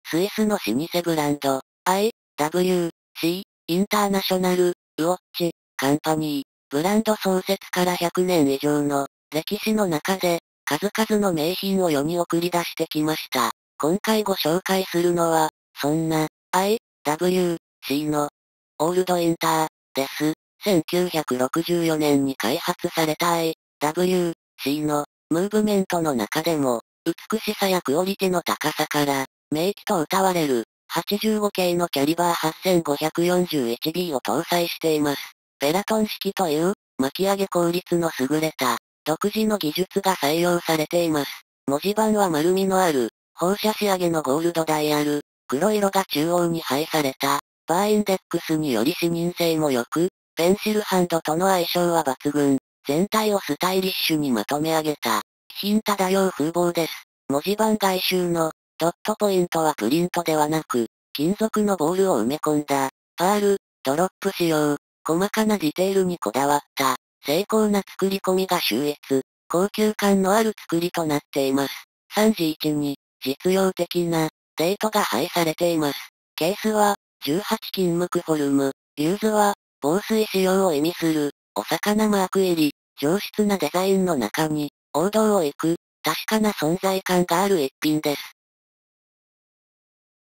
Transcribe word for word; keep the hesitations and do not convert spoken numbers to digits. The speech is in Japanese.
スイスの老舗ブランド、アイ・ダブリュー・シー、インターナショナル、ウォッチ、カンパニー。ブランド創設からひゃくねん以上の歴史の中で、数々の名品を世に送り出してきました。今回ご紹介するのは、そんな、アイ・ダブリュー・シー の、オールドインター、です。せんきゅうひゃくろくじゅうよねんに開発された アイ・ダブリュー・シー の、ムーブメントの中でも、美しさやクオリティの高さから、名機と謳われる、はちじゅうごけいのキャリバー はっせんごひゃくよんじゅういちビー を搭載しています。ペラトン式という、巻き上げ効率の優れた、独自の技術が採用されています。文字盤は丸みのある、放射仕上げのゴールドダイヤル、黒色が中央に配された、バーインデックスにより視認性も良く、ペンシルハンドとの相性は抜群。全体をスタイリッシュにまとめ上げた、気品漂う風貌です。文字盤外周の、ドットポイントはプリントではなく、金属のボールを埋め込んだ、パール、ドロップ仕様、細かなディテールにこだわった、精巧な作り込みが秀逸、高級感のある作りとなっています。さんじいちに、実用的な、デートが配されています。ケースは、じゅうはち金無垢フォルム、リューズは、防水仕様を意味する、お魚マーク入り、上質なデザインの中に、王道を行く、確かな存在感がある一品です。